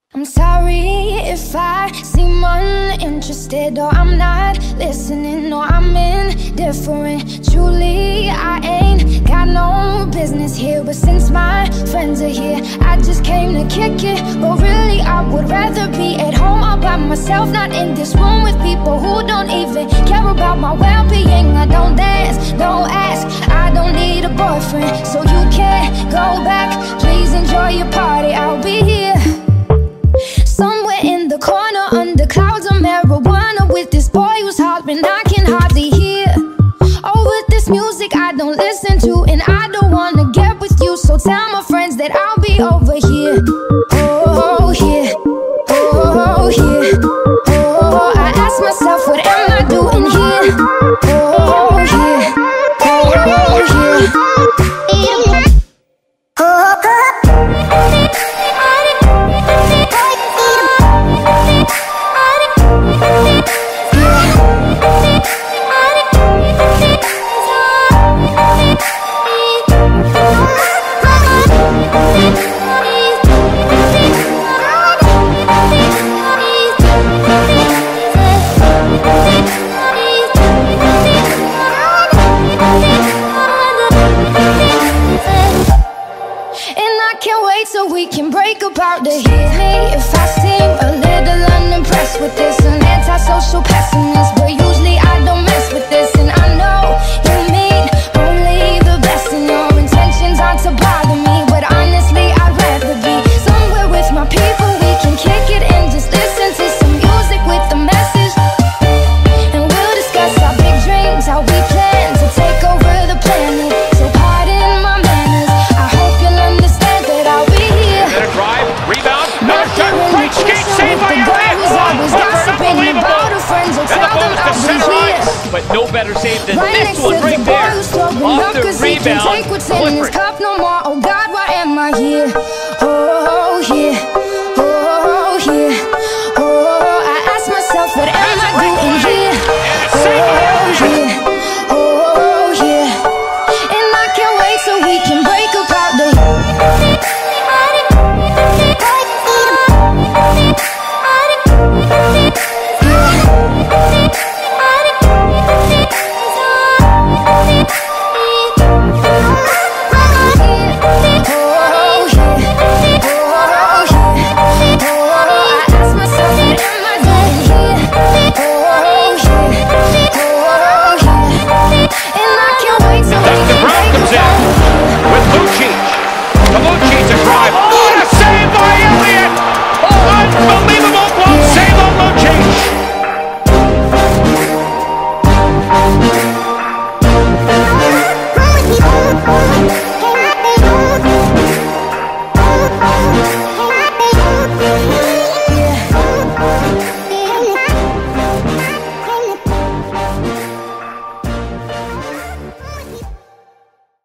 I'm sorry if I seem uninterested, or I'm not listening, or I'm indifferent. Truly, I ain't got no business here, but since my friends are here, I just came to kick it. But really, I would rather be at home all by myself, not in this room with people who don't even care about my well-being. I don't dance, don't ask, I don't need a boyfriend, so you can't go back. Please enjoy your party, I'll be here somewhere in the corner, under clouds of marijuana, with this boy who's hollering I can hardly hear. Over this music I don't listen to, and I don't wanna get with you, so tell my friends that I'll be over here. Oh, here, oh, here, oh, I ask myself, what am I doing here? Oh, here, oh, here. So we can break apart to hear me if I seem a little unimpressed with this. An antisocial pessimist, but usually I don't mess with this. And I know you mean only the best, and your intentions aren't to bother me, but honestly I'd rather be somewhere with my people. We can kick it and just listen to some music with a message, and we'll discuss our big dreams, how we plan to take over the planet. So pardon my manners, I hope you'll understand that I'll be drive, rebound, another shot, right skate, saved by Elliott. Unbelievable. And the ball is to center ice, but no better save than this one right there. Off the rebound, Clifford. No more. Oh God.